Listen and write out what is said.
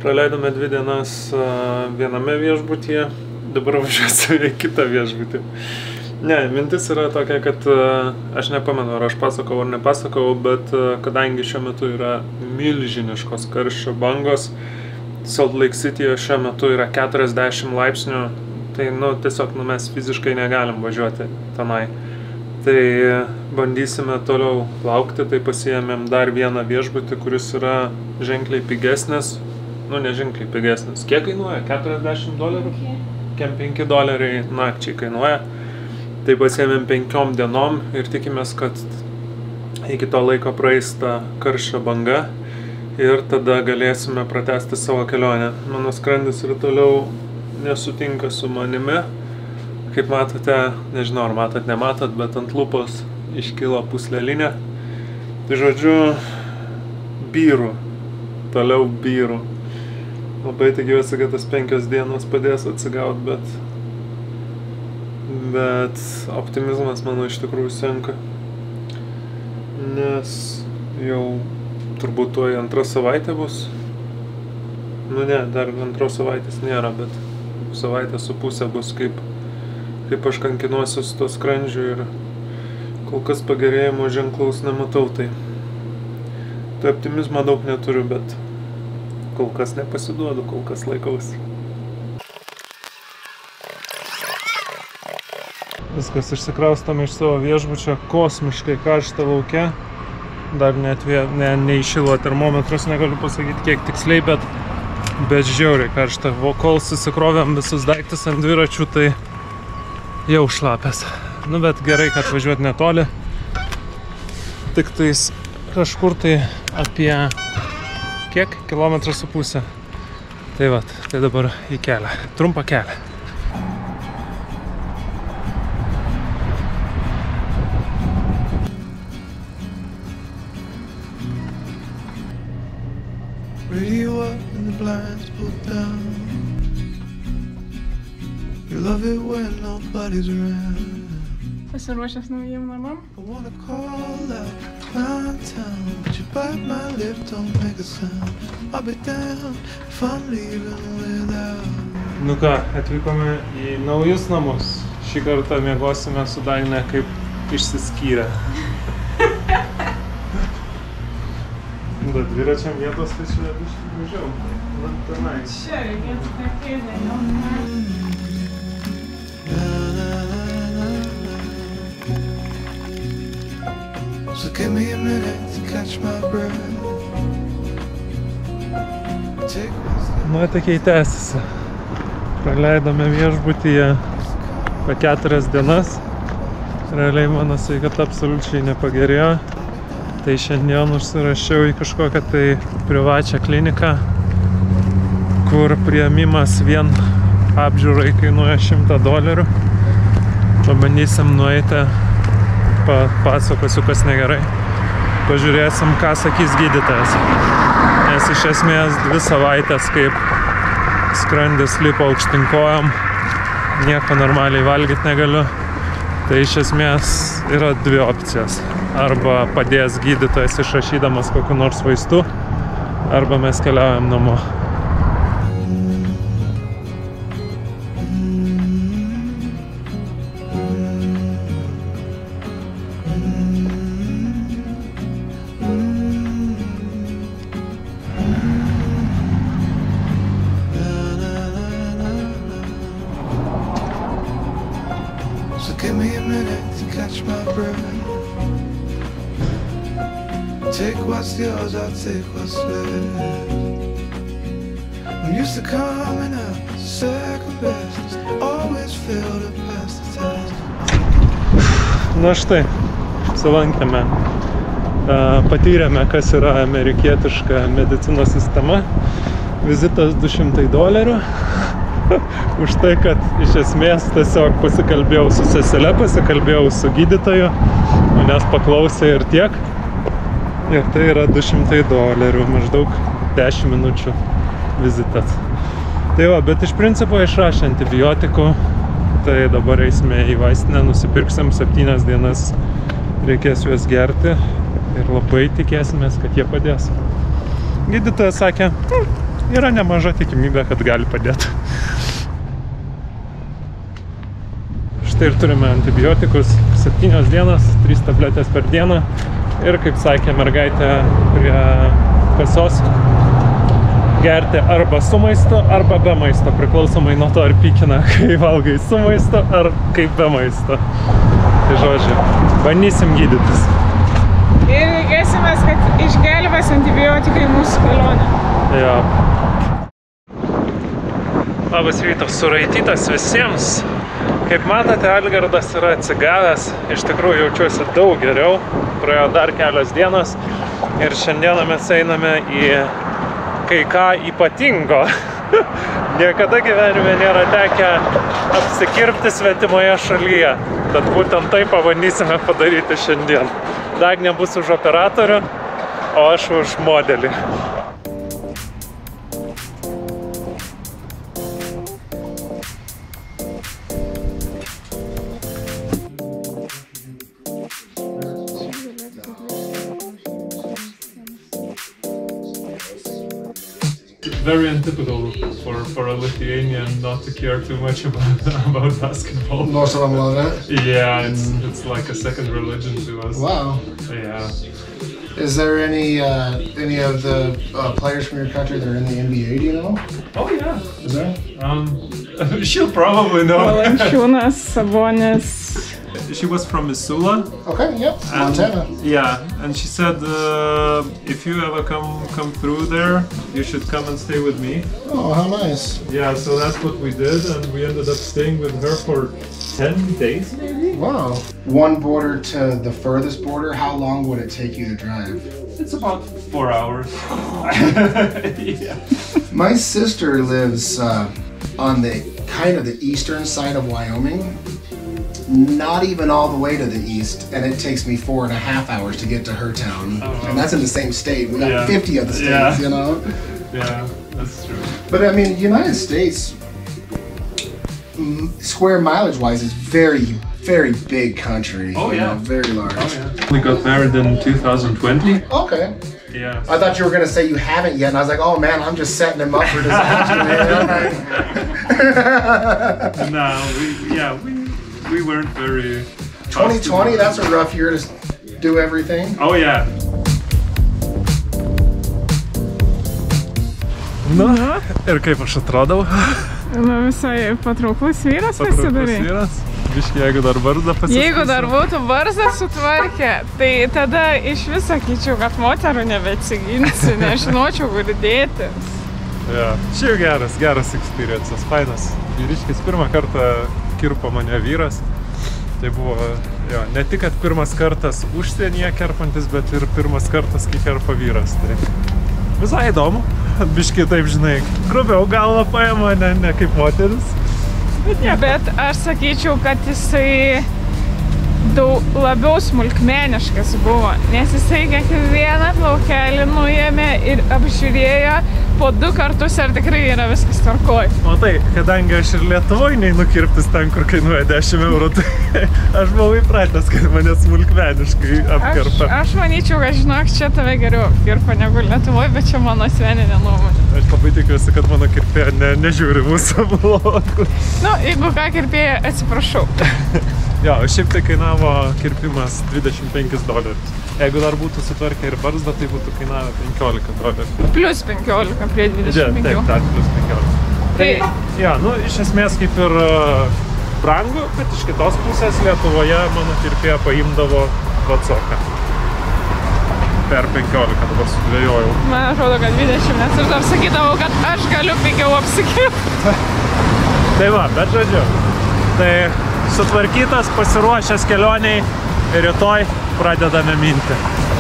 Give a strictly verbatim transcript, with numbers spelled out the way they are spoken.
Praleidome dvi dienas viename viešbutyje, dabar važiuosiu į kitą viešbutį. Ne, mintis yra tokia, kad aš nepamenu, ar aš pasakau ar nepasakau, bet kadangi šiuo metu yra milžiniškos karščio bangos, Salt Lake City'je šiuo metu yra keturiasdešimt laipsnių, tai nu, tiesiog nu, mes fiziškai negalim važiuoti tenai. Tai bandysime toliau laukti, tai pasiėmėm dar vieną viešbutį, kuris yra ženkliai pigesnis. Nu, ne ženkliai pigesnis. Kiek kainuoja? keturiasdešimt dolerių? Kem penki doleriai nakčiai kainuoja. Tai pasiėmėm penkiom dienom ir tikimės, kad iki to laiko praeis ta karščio banga ir tada galėsime pratęsti savo kelionę. Mano skrandis ir toliau nesutinka su manimi. Kaip matote, nežinau ar matot, nematot, bet ant lūpos iškilo pūslelinė. Tai žodžiu, byru. Toliau byru. Labai tikiuosi, kad tas penkios dienos padės atsigaut, bet bet optimizmas mano iš tikrųjų senka. Nes jau turbūt tuoj antra savaitė bus. Nu ne, dar antros savaitės nėra, bet savaitė su pusė bus kaip kaip aš kankinuosiu su to skrandžiu ir kol kas pagerėjimo ženklaus nematau, tai tai optimizmo daug neturiu, bet kol kas nepasiduodu, kol kas laikausi. Viskas, išsikraustame iš savo viešbučio, kosmiškai karšta lauke. Dar net ne, neiššilo termometras, negaliu pasakyti kiek tiksliai, bet, bet žiauriai karšta. Kol susikrovėm visus daiktus ant dviračių, tai jau šlapės. Nu, bet gerai, kad važiuoti netoli. Tik tais kažkur tai apie kiek? Kilometrą su pusę. Tai vat, tai dabar į kelią. Trumpą kelią. Radio up and the blinds pulled down. You love it when nobody's around. Pasiruošęs naujiem namam? I wanna call out my town, but you bite my lip, don't make a sound. I'll be down if I'm leaving without. Nu ką, atvykome į naujus namus. Šį kartą miegosime su Dagne kaip išsiskyrę. Bet dviračiam vietos tai čia biškį mažiau. Na, tenai. Čia reikėtų tą kėdę, jau. So give me a minute to catch my breath. Take my Nuotykiai tęsiasi. Praleidome viešbutyje po keturias dienas. Realiai mano sveikata absoliučiai nepagerėjo. Tai šiandien užsirašiau į kažkokią tai privačią kliniką, kur priėmimas vien apžiūrai kainuoja šimtą dolerių. Pabandysim nueiti. Papasakosiu, kas negerai. Pažiūrėsim, ką sakys gydytojas. Nes iš esmės dvi savaitės, kaip skrandis lipo aukštyn kojom, nieko normaliai valgyti negaliu. Tai iš esmės yra dvi opcijos. Arba padės gydytojas išrašydamas kokiu nors vaistu, arba mes keliaujam namo. So give me a minute to catch my breath. Take what's yours, I'll take what's left. I'm used to coming up second best. Always fail to pass the test. Na štai, apsilankėme. Patyrėme, kas yra amerikietiška medicinos sistema. Vizitas du šimtai dolerių. Už tai, kad iš esmės tiesiog pasikalbėjau su sesele, pasikalbėjau su gydytoju, manęs paklausė ir tiek. Ir tai yra du šimtai dolerių, maždaug dešimt minučių vizitas. Tai va, bet iš principo išrašė antibiotikų, tai dabar eisime į vaistinę, nusipirksim septynias dienas, reikės juos gerti ir labai tikėsimės, kad jie padės. Gydytojas sakė, hm, yra nemaža tikimybė, kad gali padėti. Štai ir turime antibiotikus, septynios dienos, trys tabletės per dieną. Ir kaip sakė mergaitė prie kasos, gerti arba su maistu, arba be maisto, priklausomai nuo to, ar pykina, kai valgai su maistu, ar kaip be maisto. Tai žodžiu, bandysim gydytis. Ir tikėsimės, kad išgelbės antibiotikai mūsų kelionę. Jo. Labas rytas, suraitytas visiems. Kaip matote, Algirdas yra atsigavęs, iš tikrųjų jaučiuosi daug geriau, praėjo dar kelios dienos ir šiandieną mes einame į kai ką ypatingo. Niekada gyvenime nėra tekę apsikirpti svetimoje šalyje, tad būtent tai pabandysime padaryti šiandien. Dagnė bus už operatorių, o aš už modelį. Very untypical for, for a Lithuanian not to care too much about, about basketball. Most of them love it? Yeah, it's, it's like a second religion to us. Wow. Yeah. Is there any uh, any of the uh, players from your country that are in the N B A, do you know? Oh yeah. Is there? Um, she'll probably know. Valančiūnas, Sabonis. She was from Missoula. Okay, yep, And, Montana. yeah, and she said uh, if you ever come come through there, you should come and stay with me. Oh, how nice. Yeah, so that's what we did, and we ended up staying with her for ten days maybe? Wow. One border to the furthest border, how long would it take you to drive? It's about four hours. Yeah. My sister lives uh, on the kind of the eastern side of Wyoming. Not even all the way to the east, and it takes me four and a half hours to get to her town. Oh, and that's in the same state. We got yeah. fifty of the states, yeah. you know? Yeah, that's true. But I mean, United States, square mileage wise, is very, very big country. Oh, yeah. Know, very large. Oh, yeah. We got married in two thousand twenty. Okay. Yeah. I thought you were going to say you haven't yet, and I was like, oh man, I'm just setting him up for disaster. No, we, yeah, we, we weren't very... twenty twenty, that's a rough year to do everything. Oh yeah. Na, ir kaip aš atrodau? Nu, visai patrauklus vyras pasidarė. Patrauklus vyras. Biškai, jeigu dar barzdą pasiskirsiu. Jeigu dar būtų barzdą sutvarkę, tai tada iš vis sakyčiau, kad moterų nebeatsiginsiu, nežinočiau, kur dėti. Ja. Šiaip geras, geras experiences, fainas. Vyriškis pirmą kartą kirpo mane vyras. Tai buvo, jo, ne tik, kad pirmas kartas užsienyje kerpantis, bet ir pirmas kartas, kai kerpa vyras. Tai visai įdomu. Biškai taip, žinai, grubiau galvą paima, ne, ne kaip moteris. Bet, bet aš sakyčiau, kad jisai daug labiau smulkmeniškas buvo, nes jisai kiekvieną plaukelį nuėmė ir apžiūrėjo po du kartus, ar tikrai yra viskas tvarkoj. O tai, kadangi aš ir Lietuvoj neinu kirptis ten, kur kainuoja dešimt eurų, tai aš buvau įpratęs, kad mane smulkmeniškai apkirpa. Aš, aš manyčiau, kad žinok, čia tave geriau apkirpa negu Lietuvoj, bet čia mano asmeninė nuomonė. Aš labai tikiuosi, kad mano kirpėja ne, nežiūri mūsų vlogų. Nu, jeigu ką kirpėja, atsiprašau. Jo, šiaip tai kainavo kirpimas dvidešimt penkis dolerius. Jeigu dar būtų sutvarkę ir barzdą, tai būtų kainavę penkiolika dolerių. Plius penkiolika prie dvidešimt penkių. Taip, taip, plius penkiolika. Tai, ja, nu, iš esmės kaip ir uh, brangu, bet iš kitos pusės Lietuvoje mano kirpėja paimdavo vatsoką. Per penkiolika dabar sudvėjojau. Man atrodo, kad dvidešimt, nes aš dar sakydavau, kad aš galiu pigiau apsikirpti. Tai va, bet žodžiu. Tai sutvarkytas, pasiruošęs kelioniai ir rytoj pradedame minti.